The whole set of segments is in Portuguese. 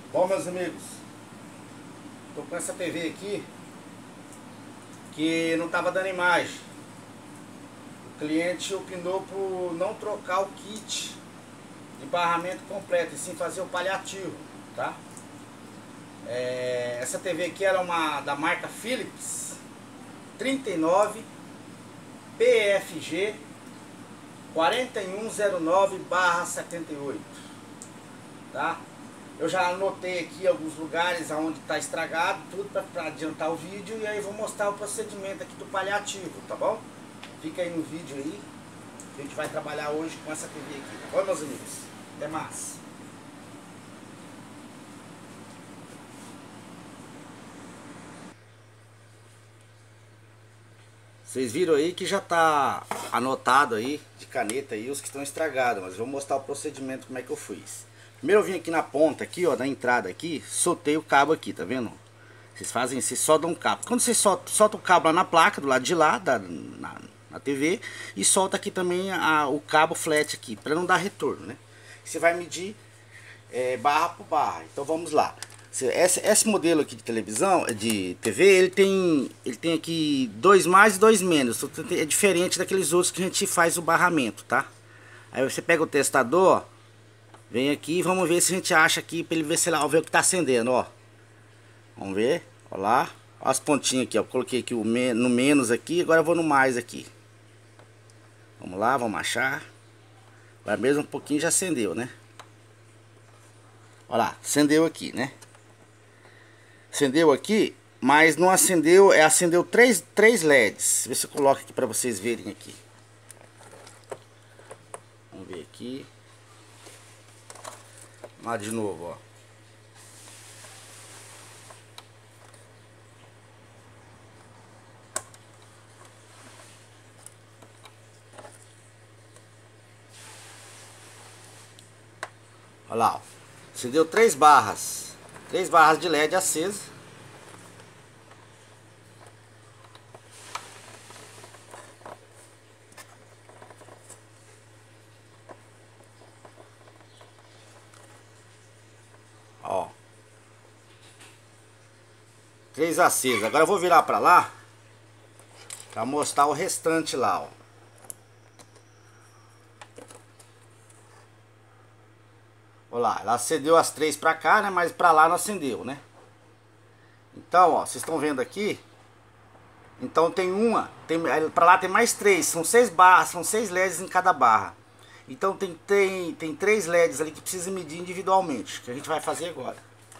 Bom, meus amigos, tô com essa TV aqui que não estava dando imagem. O cliente opinou por não trocar o kit de barramento completo e sim fazer o paliativo, tá? Essa TV aqui era uma da marca Philips 39 PFG 4109/78, tá? Eu já anotei aqui alguns lugares onde está estragado, tudo para adiantar o vídeo, e aí vou mostrar o procedimento aqui do paliativo, tá bom? Fica aí no vídeo aí, a gente vai trabalhar hoje com essa TV aqui, tá bom, meus amigos? Até mais! Vocês viram aí que já tá anotado aí, de caneta aí, os que estão estragados, mas eu vou mostrar o procedimento como é que eu fiz. Primeiro eu vim aqui na ponta, aqui ó, na entrada aqui, soltei o cabo aqui, tá vendo? Vocês soldam um cabo. Quando você solta o cabo lá na placa, do lado de lá, na TV, e solta aqui também o cabo flat aqui, para não dar retorno, né? Você vai medir barra por barra. Então vamos lá. Esse modelo aqui de televisão, de TV, ele tem aqui 2 mais e 2 menos. É diferente daqueles outros que a gente faz o barramento, tá? Aí você pega o testador, ó, vem aqui e vamos ver se a gente acha aqui, para ele ver se lá, ver o que tá acendendo, ó. Vamos ver, ó lá, ó as pontinhas aqui, ó. Coloquei aqui no menos aqui, agora eu vou no mais aqui. Vamos lá, vamos achar. Agora mesmo um pouquinho já acendeu, né? Ó lá, acendeu aqui, né? Acendeu aqui, mas não acendeu, acendeu três LEDs. Vê se eu coloco aqui para vocês verem aqui. Vamos ver aqui. Lá de novo, ó. Olha lá, ó. Acendeu 3 barras. 3 barras de LED acesa. Ó. 3 acesas. Agora eu vou virar pra lá pra mostrar o restante lá, ó. Olha lá, ela acendeu as 3 pra cá, né? Mas pra lá não acendeu, né? Então, ó, vocês estão vendo aqui? Então tem pra lá tem mais 3. São 6 barras, são 6 LEDs em cada barra. Então tem 3 LEDs ali que precisa medir individualmente, que a gente vai fazer agora.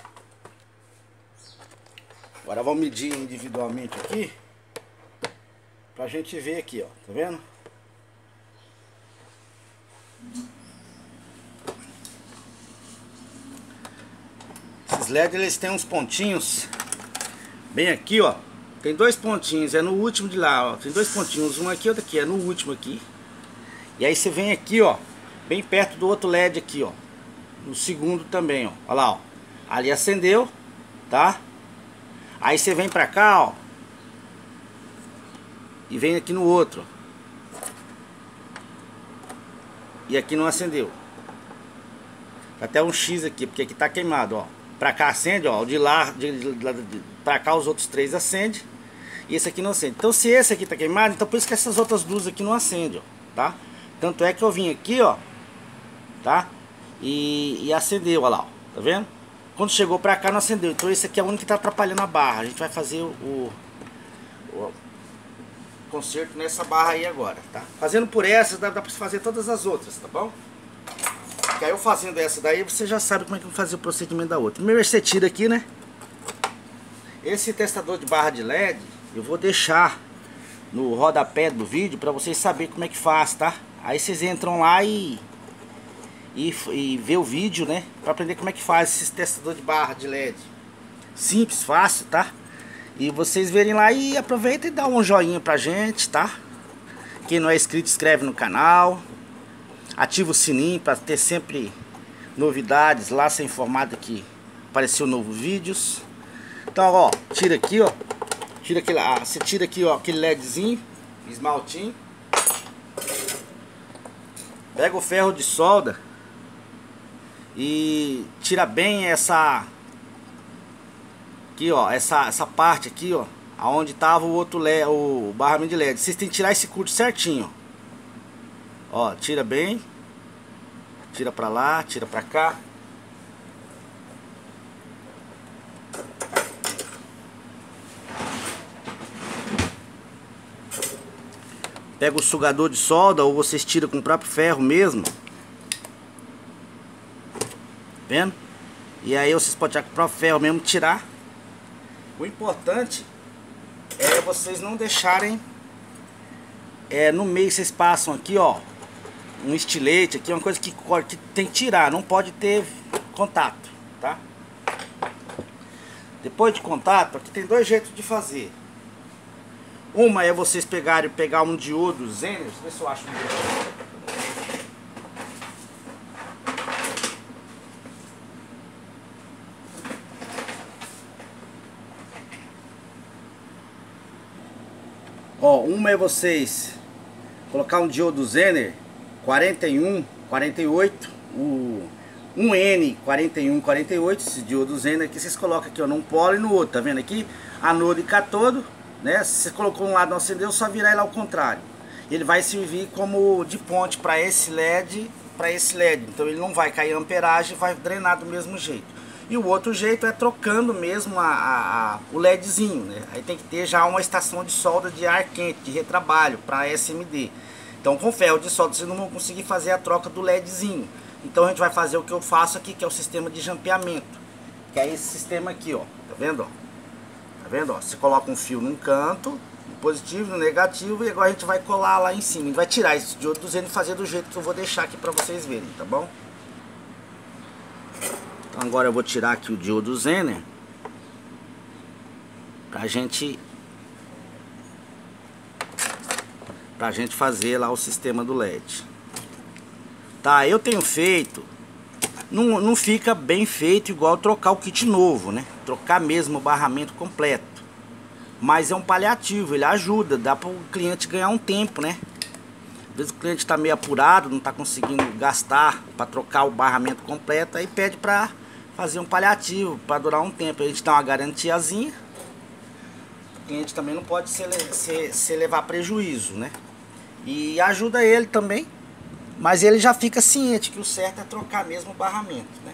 Agora vamos medir individualmente aqui, pra gente ver aqui, ó, tá vendo? Esses LEDs, eles têm uns pontinhos bem aqui, ó. Tem 2 pontinhos, é no último de lá, ó. Tem 2 pontinhos, um aqui e outro aqui, é no último aqui. E aí você vem aqui, ó, bem perto do outro LED aqui, ó. No segundo também, ó. Olha lá, ó. Ali acendeu, tá? Aí você vem pra cá, ó. E vem aqui no outro. E aqui não acendeu. Até um X aqui, porque aqui tá queimado, ó. Pra cá acende, ó. De lá, pra cá os outros 3 acendem. E esse aqui não acende. Então se esse aqui tá queimado, então por isso que essas outras luzes aqui não acendem, ó. Tá? Tanto é que eu vim aqui, ó. Tá? E acendeu, ó lá, ó. Tá vendo? Quando chegou pra cá não acendeu. Então esse aqui é o único que tá atrapalhando a barra. A gente vai fazer o conserto nessa barra aí agora, tá? Fazendo por essa, dá pra fazer todas as outras, tá bom? Porque aí eu fazendo essa daí, você já sabe como é que eu vou fazer o procedimento da outra. Primeiro você tira aqui, né? Esse testador de barra de LED, eu vou deixar no rodapé do vídeo pra vocês saberem como é que faz, tá? Aí vocês entram lá e ver o vídeo, né? Pra aprender como é que faz esse testador de barra de LED. Simples, fácil, tá? E vocês verem lá e aproveita e dá um joinha pra gente, tá? Quem não é inscrito, inscreve no canal. Ativa o sininho para ter sempre novidades lá, ser informado que apareceu novos vídeos. Então, ó, tira aqui, ó. Tira aquele, você tira aqui, ó, aquele LEDzinho, esmaltinho. Pega o ferro de solda e tira bem essa Aqui, ó, essa parte aqui, ó, aonde tava o outro LED, o barramento de LED. Vocês têm que tirar esse curto certinho, ó. Ó, tira bem. Tira pra lá, tira pra cá. Pega o sugador de solda ou vocês tiram com o próprio ferro mesmo. Vendo? E aí vocês podem tirar com o próprio ferro mesmo, tirar. O importante é vocês não deixarem no meio. Vocês passam aqui, ó, um estilete aqui, uma coisa que tem que tirar, não pode ter contato, tá? Depois de contato, aqui tem dois jeitos de fazer. Uma é vocês pegar um diodo Zener, deixa eu ver se eu acho um diodo. Ó, uma é vocês colocar um diodo Zener 41, 48, o 1N 41, 48, esse diodo Zener aqui vocês colocam aqui, ó, num polo e no outro, tá vendo aqui? Anodo e cátodo, né? Se você colocou um lado não acendeu, só virar ele ao contrário. Ele vai servir como de ponte para esse LED, então ele não vai cair amperagem, vai drenar do mesmo jeito. E o outro jeito é trocando mesmo o LEDzinho, né? Aí tem que ter já uma estação de solda de ar quente, de retrabalho, para SMD. Então com ferro de solda vocês não vão conseguir fazer a troca do LEDzinho. Então a gente vai fazer o que eu faço aqui, que é o sistema de jampeamento. Que é esse sistema aqui, ó. Tá vendo, ó? Tá vendo, ó? Você coloca um fio num canto, no positivo, no negativo, e agora a gente vai colar lá em cima. A gente vai tirar esse diodo e fazer do jeito que eu vou deixar aqui para vocês verem, tá bom? Então agora eu vou tirar aqui o diodo Zener pra gente fazer lá o sistema do LED. Tá, eu tenho feito, não fica bem feito igual trocar o kit novo, né? Trocar mesmo o barramento completo. Mas é um paliativo, ele ajuda, dá para o cliente ganhar um tempo, né? Às vezes o cliente está meio apurado, não está conseguindo gastar para trocar o barramento completo, aí pede para fazer um paliativo, para durar um tempo. A gente dá uma garantiazinha. O cliente também não pode se levar prejuízo, né? E ajuda ele também, mas ele já fica ciente que o certo é trocar mesmo o barramento, né?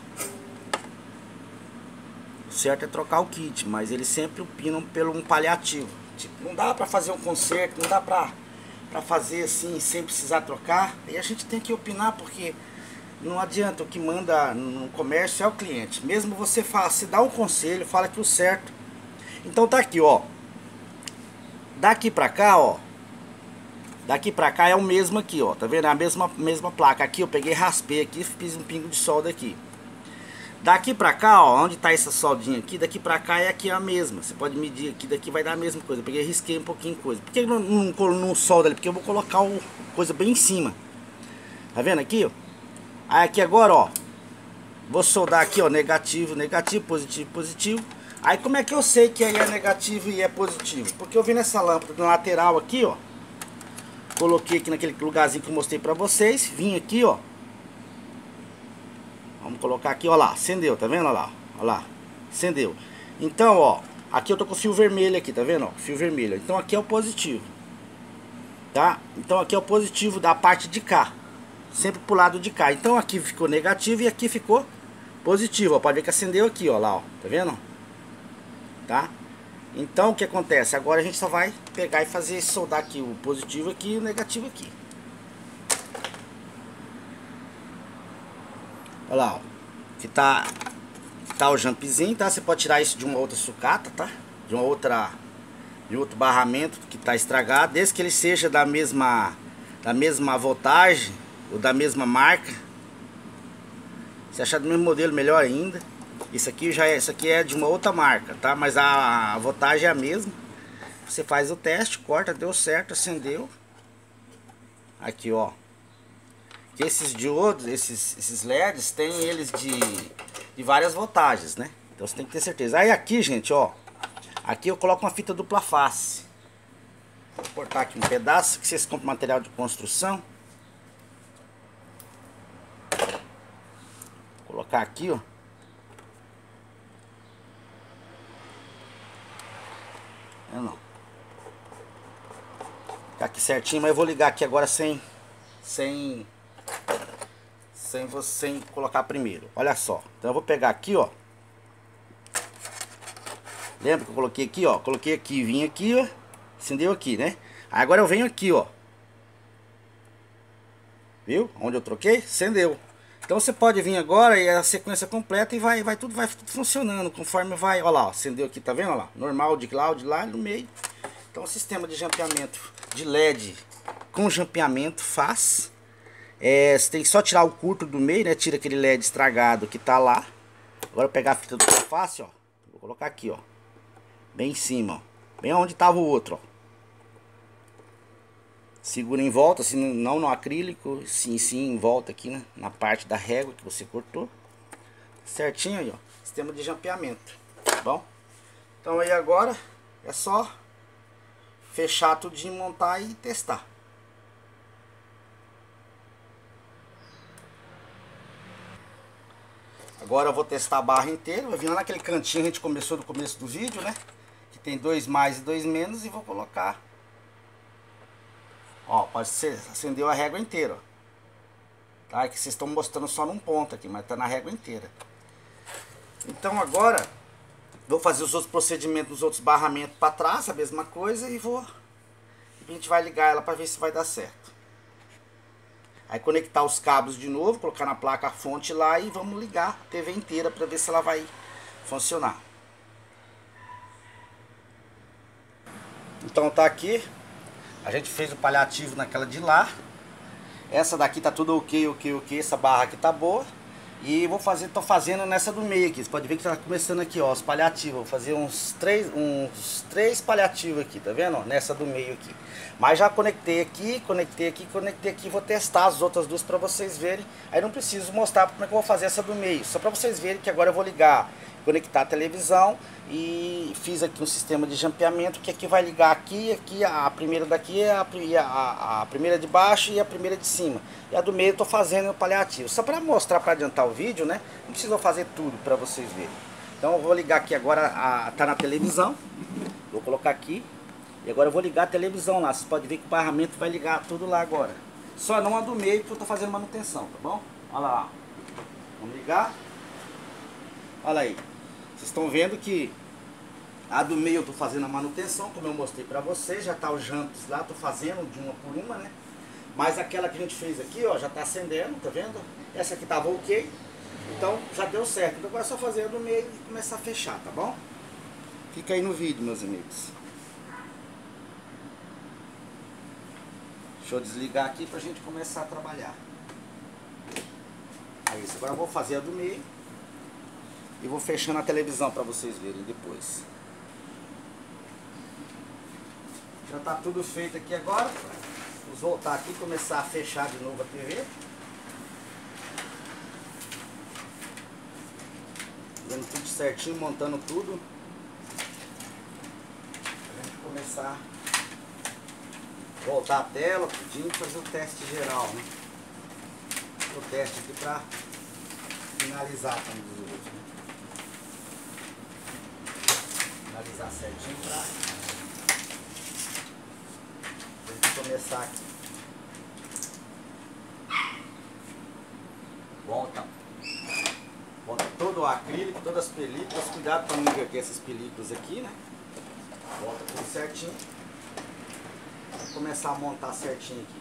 O certo é trocar o kit, mas eles sempre opinam pelo um paliativo. Tipo, não dá para fazer um conserto, não dá para fazer assim sem precisar trocar. E a gente tem que opinar, porque não adianta, o que manda no comércio é o cliente. Mesmo você se dá um conselho, fala que o certo. Então tá aqui, ó. Daqui pra cá, ó. Daqui pra cá é o mesmo aqui, ó. Tá vendo? É a mesma placa. Aqui eu peguei, raspei aqui, fiz um pingo de solda aqui. Daqui pra cá, ó, onde tá essa soldinha aqui, daqui pra cá é aqui a mesma. Você pode medir aqui, daqui vai dar a mesma coisa. Eu peguei, risquei um pouquinho de coisa. Por que não solda ali? Porque eu vou colocar coisa bem em cima. Tá vendo aqui, ó? Aí aqui agora, ó, vou soldar aqui, ó, negativo, negativo, positivo, positivo. Aí como é que eu sei que aí é negativo e é positivo? Porque eu vi nessa lâmpada na lateral aqui, ó. Coloquei aqui naquele lugarzinho que eu mostrei pra vocês. Vim aqui, ó. Vamos colocar aqui, ó lá, acendeu, tá vendo? Ó lá, ó lá, acendeu. Então, ó, aqui eu tô com o fio vermelho aqui, tá vendo? Ó, fio vermelho. Então aqui é o positivo, tá? Então aqui é o positivo da parte de cá, sempre pro lado de cá. Então aqui ficou negativo e aqui ficou positivo, ó. Pode ver que acendeu aqui, ó, lá, ó, tá vendo? Tá? Então o que acontece? Agora a gente só vai pegar e fazer soldar aqui o positivo aqui e o negativo aqui. Olha lá, ó, que tá o jumpzinho, tá? Você pode tirar isso de uma outra sucata, tá? De outro barramento que tá estragado, desde que ele seja da mesma voltagem ou da mesma marca. Se achar do mesmo modelo, melhor ainda. Isso aqui é de uma outra marca, tá? Mas a voltagem é a mesma. Você faz o teste, corta, deu certo, acendeu. Aqui, ó. Que esses diodos, esses LEDs, tem eles de várias voltagens, né? Então você tem que ter certeza. Aí aqui, gente, ó. Aqui eu coloco uma fita dupla face. Vou cortar aqui um pedaço, que vocês compram material de construção. Vou colocar aqui, ó. Não. Tá aqui certinho, mas eu vou ligar aqui agora sem colocar primeiro. Olha só. Então eu vou pegar aqui, ó. Lembra que eu coloquei aqui, ó? Coloquei aqui, vim aqui, ó. Acendeu aqui, né? Aí agora eu venho aqui, ó. Viu? Onde eu troquei? Acendeu. Então você pode vir agora e a sequência completa e vai tudo funcionando conforme vai. Olha lá, ó, acendeu aqui, tá vendo? Olha lá, normal de lá no meio. Então o sistema de jampeamento de LED com jampeamento faz. Você tem que só tirar o curto do meio, né? Tira aquele LED estragado que tá lá. Agora eu pegar a fita do face, ó. Vou colocar aqui, ó. Bem em cima, ó. Bem onde tava o outro, ó. Segura em volta, assim, não no acrílico, sim em volta aqui, né? Na parte da régua que você cortou. Certinho aí, ó. Sistema de jampeamento, tá bom? Então aí agora é só fechar tudinho, montar e testar. Agora eu vou testar a barra inteira. Vai vir lá naquele cantinho que a gente começou no começo do vídeo, né? Que tem 2 mais e 2 menos, e vou colocar. Ó, pode ser, acendeu a régua inteira, ó. Tá? É que vocês estão mostrando só num ponto aqui, mas tá na régua inteira. Então agora vou fazer os outros procedimentos, os outros barramentos para trás, a mesma coisa, e a gente vai ligar ela para ver se vai dar certo. Aí conectar os cabos de novo, colocar na placa a fonte lá e vamos ligar a TV inteira para ver se ela vai funcionar. Então tá aqui. A gente fez o paliativo naquela de lá. Essa daqui tá tudo ok. Essa barra aqui tá boa. E tô fazendo nessa do meio aqui. Você pode ver que tá começando aqui, ó, os paliativos. Vou fazer uns três paliativos aqui, tá vendo? Ó, nessa do meio aqui. Mas já conectei aqui. Vou testar as outras duas pra vocês verem. Aí não preciso mostrar como é que eu vou fazer essa do meio. Só pra vocês verem que agora eu vou ligar, conectar a televisão. E fiz aqui um sistema de jampeamento que aqui vai ligar aqui a primeira daqui é a primeira de baixo e a primeira de cima. E a do meio eu tô fazendo o paliativo. Só para mostrar, para adiantar o vídeo, né? Não precisa fazer tudo para vocês verem. Então eu vou ligar aqui agora, tá na televisão. Vou colocar aqui. E agora eu vou ligar a televisão lá. Vocês podem ver que o barramento vai ligar tudo lá agora. Só não a do meio, porque eu tô fazendo manutenção, tá bom? Olha lá. Vamos ligar. Olha aí. Vocês estão vendo que a do meio eu tô fazendo a manutenção, como eu mostrei pra vocês. Já tá os jantos lá, tô fazendo de uma por uma, né? Mas aquela que a gente fez aqui, ó, já tá acendendo, tá vendo? Essa aqui tava ok. Então já deu certo. Então agora é só fazer a do meio e começar a fechar, tá bom? Fica aí no vídeo, meus amigos. Deixa eu desligar aqui pra gente começar a trabalhar. É isso. Agora eu vou fazer a do meio. E vou fechando a televisão para vocês verem depois. Já tá tudo feito aqui agora. Vamos voltar aqui e começar a fechar de novo a TV. Fazendo tudo certinho, montando tudo. Pra gente começar a voltar a tela, tudinho, fazer o teste geral, né? O teste aqui para finalizar com os outros, né? Finalizar certinho pra gente começar aqui. Volta todo o acrílico, todas as películas. Cuidado para não inverter essas películas aqui, né? Volta tudo certinho. Vou começar a montar certinho aqui.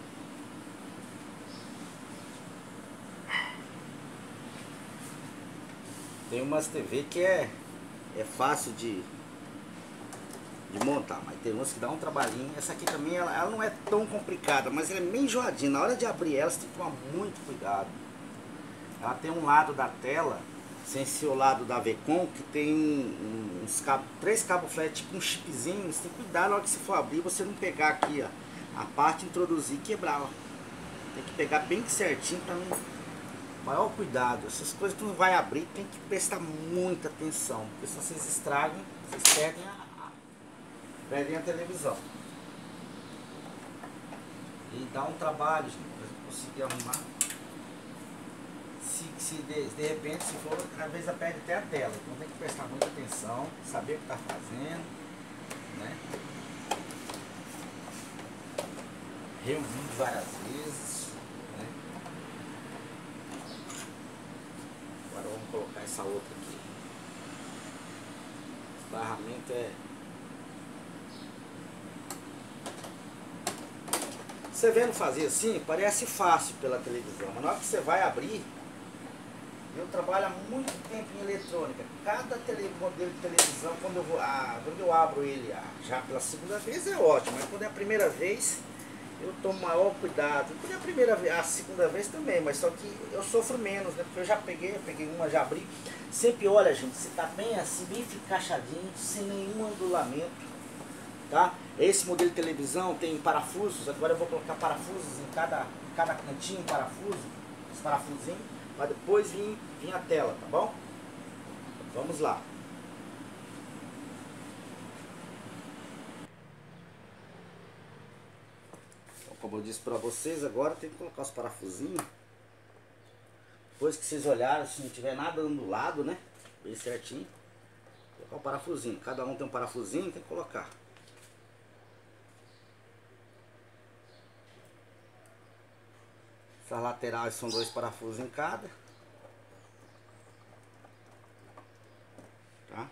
Tem umas TV que é fácil de montar, mas tem umas que dá um trabalhinho. Essa aqui também, ela não é tão complicada, mas ela é meio enjoadinha. Na hora de abrir ela, você tem que tomar muito cuidado. Ela tem um lado da tela, sem ser o lado da Vcon, que tem uns cabos, 3 cabos flat, tipo um chipzinho. Você tem que cuidar na hora que você for abrir, você não pegar aqui, ó, a parte, introduzir e quebrar, ó. Tem que pegar bem certinho para não... Maior cuidado, essas coisas que não vai abrir, tem que prestar muita atenção, porque se vocês estragam, vocês perdem a televisão. E dá um trabalho, gente, para conseguir arrumar. Se de repente, se for, às vezes perde até a tela. Então tem que prestar muita atenção, saber o que está fazendo. né? Reunido várias vezes, né? Agora vamos colocar essa outra aqui. Esse barramento é... Você vendo fazer assim, parece fácil pela televisão, mas na hora que você vai abrir, eu trabalho há muito tempo em eletrônica. Cada modelo de televisão, quando eu abro ele já pela segunda vez é ótimo, mas quando é a primeira vez, eu tomo maior cuidado. Quando é a primeira vez, a segunda vez também, mas só que eu sofro menos, né? Porque eu peguei uma, já abri. Sempre olha, gente, você tá bem assim, bem encaixadinho, sem nenhum angulamento, tá? Esse modelo de televisão tem parafusos, agora eu vou colocar parafusos em cada cantinho, os parafusinhos, para depois vir a tela, tá bom? Vamos lá. Então, como eu disse para vocês, agora tem que colocar os parafusinhos. Depois que vocês olharem, se não tiver nada ondulado, né? Bem certinho. Colocar o parafusinho. Cada um tem um parafusinho, tem que colocar. Essas laterais são 2 parafusos em cada. Tá?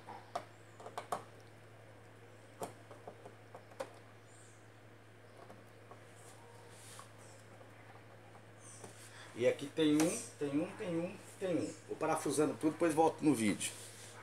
E aqui tem um. Vou parafusando tudo, depois volto no vídeo.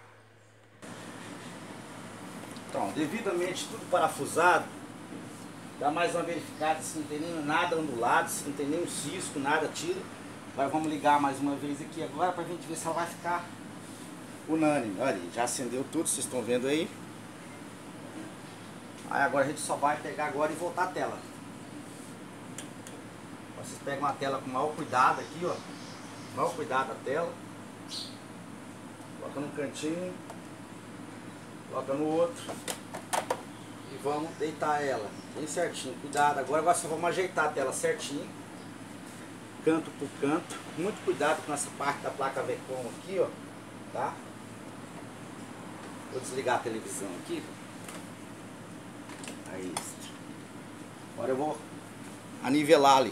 Então, devidamente tudo parafusado, dá mais uma verificada se não tem nem nada ondulado, se não tem nenhum cisco, nada, tira. Agora vamos ligar mais uma vez aqui agora pra gente ver se ela vai ficar unânime. Olha, já acendeu tudo, vocês estão vendo aí. Aí agora a gente só vai pegar agora e voltar a tela. Vocês pegam a tela com o maior cuidado aqui, ó. Maior cuidado a tela. Coloca num cantinho. Coloca no outro. E vamos deitar ela bem certinho. Cuidado, agora só vamos ajeitar a tela certinho. Canto por canto. Muito cuidado com essa parte da placa Vecom aqui, ó. Tá? Vou desligar a televisão aqui. Aí. Agora eu vou anivelar ali.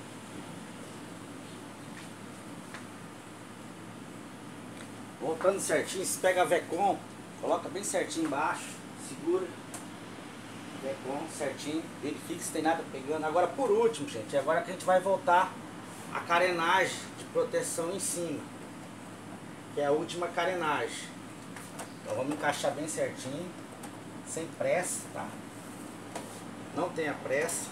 Voltando certinho, você pega a Vecom, coloca bem certinho embaixo, segura. Vecom certinho, verifique se tem nada pegando. Agora por último, gente, agora que a gente vai voltar a carenagem de proteção em cima, que é a última carenagem. Então vamos encaixar bem certinho, sem pressa, tá? Não tenha pressa.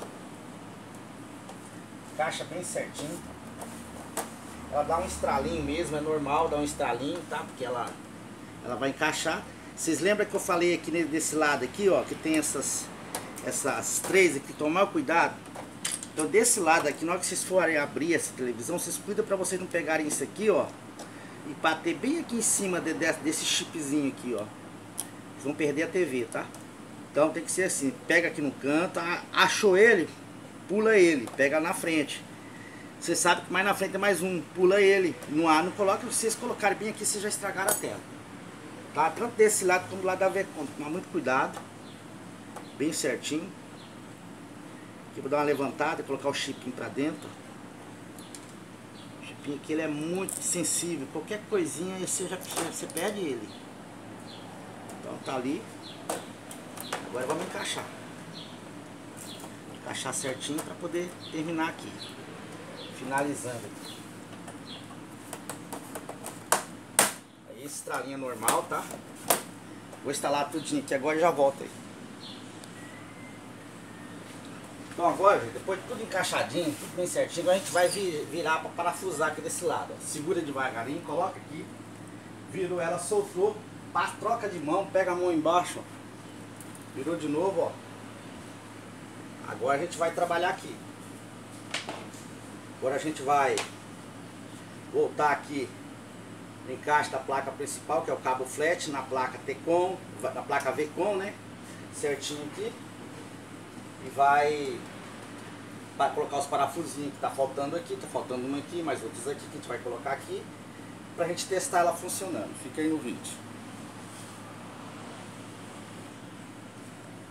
Encaixa bem certinho. Ela dá um estralinho mesmo, é normal dar um estralinho, tá? Porque ela vai encaixar. Vocês lembram que eu falei aqui desse lado aqui, ó, que tem essas três aqui, tomar cuidado. Então desse lado aqui, na hora que vocês forem abrir essa televisão, vocês cuidam para vocês não pegarem isso aqui, ó, e bater bem aqui em cima desse chipzinho aqui, ó. Vocês vão perder a TV, tá? Então tem que ser assim, pega aqui no canto, achou ele, pula ele, pega na frente. Você sabe que mais na frente tem mais um, pula ele, não coloca, se vocês colocarem bem aqui, vocês já estragaram a tela. Tá? Tanto desse lado como do lado da Vecom, tomar muito cuidado, bem certinho. Aqui vou dar uma levantada, colocar o chipinho pra dentro. O chipinho aqui ele é muito sensível, qualquer coisinha você perde ele. Então tá ali. Agora vamos encaixar. Encaixar certinho para poder terminar aqui. Finalizando aqui. Aí estralinha normal, tá? Vou instalar tudinho aqui agora e já volto aí. Então agora, depois de tudo encaixadinho, tudo bem certinho, agora a gente vai virar para parafusar aqui desse lado. Ó. Segura devagarinho, coloca aqui. Virou ela, soltou. Passa, troca de mão, pega a mão embaixo. Ó. Virou de novo, ó. Agora a gente vai trabalhar aqui. Agora a gente vai voltar aqui no encaixe da placa principal, que é o cabo flat, na placa Tecom, na placa Vecom, né? Certinho aqui. E vai colocar os parafusinhos que tá faltando aqui, tá faltando um aqui, mais outros aqui que a gente vai colocar aqui, pra gente testar ela funcionando. Fica aí no vídeo.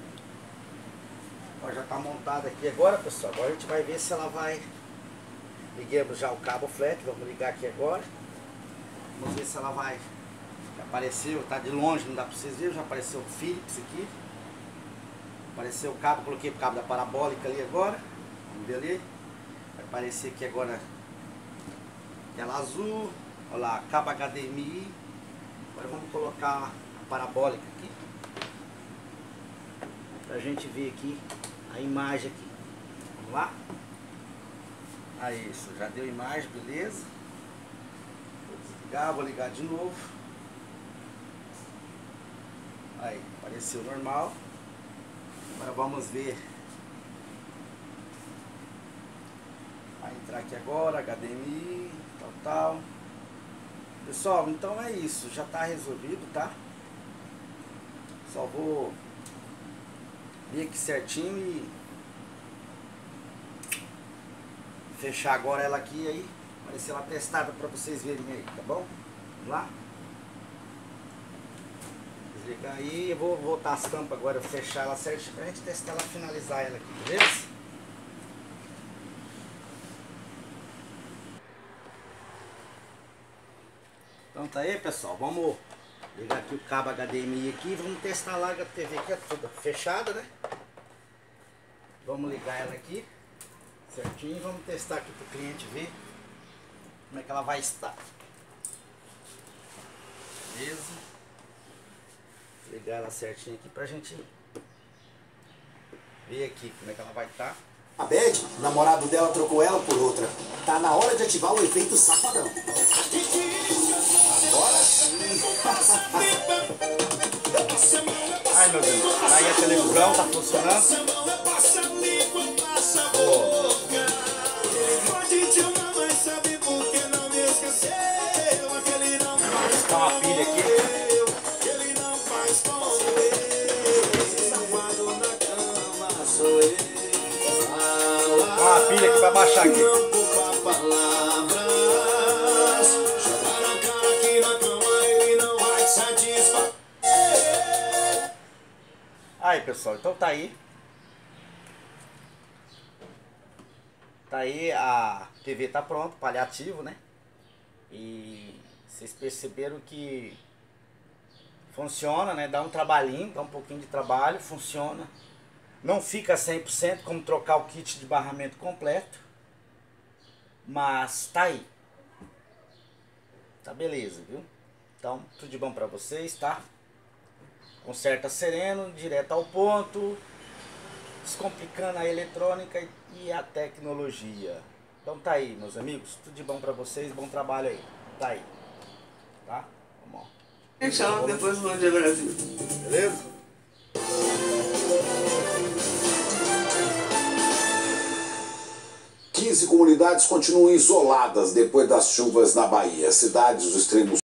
Ó, já tá montada aqui agora, pessoal. Agora a gente vai ver se ela vai... Liguemos já o cabo flat, vamos ligar aqui agora. Vamos ver se ela vai... Já apareceu, tá de longe, não dá pra vocês verem. Já apareceu o Philips aqui. Apareceu o cabo, coloquei o cabo da parabólica ali agora. Vamos ver ali. Vai aparecer aqui agora tela azul. Olha lá, cabo HDMI. Agora vamos colocar a parabólica aqui. Pra gente ver aqui a imagem aqui. Vamos lá? Aí, isso, já deu imagem, beleza. Vou desligar, vou ligar de novo. Aí, apareceu normal. Agora vamos ver. Vai entrar aqui agora, HDMI, tal. Pessoal, então é isso, já tá resolvido, tá? Só vou ver aqui certinho e fechar agora ela aqui aí, aparecer ela testada para vocês verem aí, tá bom? Vamos lá? Desligar aí, eu vou voltar as tampas agora, fechar ela certinho pra gente testar ela, finalizar ela aqui, beleza? Então tá aí, pessoal, vamos ligar aqui o cabo HDMI aqui, vamos testar lá a TV aqui, é toda fechada, né? Vamos ligar ela aqui certinho, vamos testar aqui para o cliente ver como é que ela vai estar. Beleza? Ligar ela certinho aqui pra gente ver aqui como é que ela vai estar. A Beth, o namorado dela trocou ela por outra. Tá na hora de ativar o efeito safadão. Agora sim! Ai meu Deus, tá aí a televisão, tá funcionando. Tá uma pilha aqui. Tá uma pilha aqui pra baixar aqui. Aí pessoal, então tá aí. Tá aí, a TV tá pronta, paliativo, né? E vocês perceberam que funciona, né? Dá um trabalhinho, dá um pouquinho de trabalho, funciona. Não fica 100% como trocar o kit de barramento completo. Mas tá aí. Tá beleza, viu? Então, tudo de bom pra vocês, tá? Conserta sereno, direto ao ponto, descomplicando a eletrônica e a tecnologia. Então tá aí, meus amigos, tudo de bom pra vocês, bom trabalho aí. Tá aí, tá? Vamos lá. Tchau, depois do Bom Dia Brasil. Beleza? Quinze comunidades continuam isoladas depois das chuvas na Bahia. Cidades do extremo